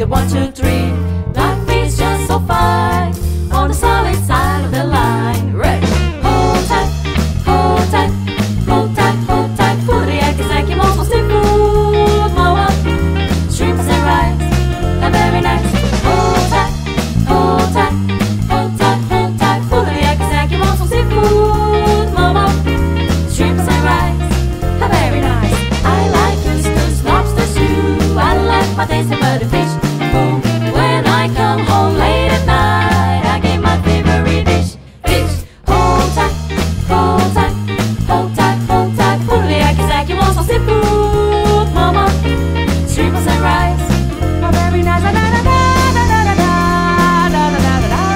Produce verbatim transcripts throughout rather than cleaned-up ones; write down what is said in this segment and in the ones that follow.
the one, two, three. Life is just so fine on the solid side of the line. Right. Hold tight, hold tight, hold tight, hold tight. Puri é que segue monstro seafood. Moa, shrimps and rice, they're very nice. Hold tight, hold tight, hold tight, hold tight. Puri é que segue monstro seafood. Moa, shrimps and rice, they're very nice. I like oysters, lobsters too. I like my tasty butterfish. Oh, when I come home late at night, I get my favorite dish. Fish. Hold tight, hold tight, hold tight, hold tight. Puri é que segue monstro seafood. Mama, shrimps and rice, are very nice. Da da da da da da da da da da da.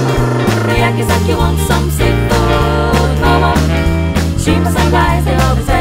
Puri é que segue want some seafood. Mama, shrimps and rice, they always